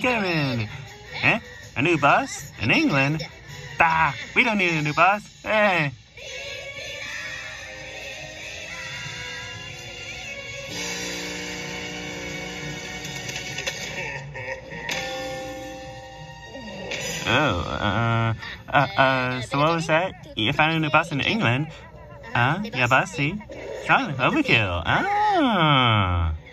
Kevin. Eh? A new bus? In England? Bah! We don't need a new bus. Eh? So what was that? You found a new bus in England? Yeah, bus, see? Silent overkill. Ah!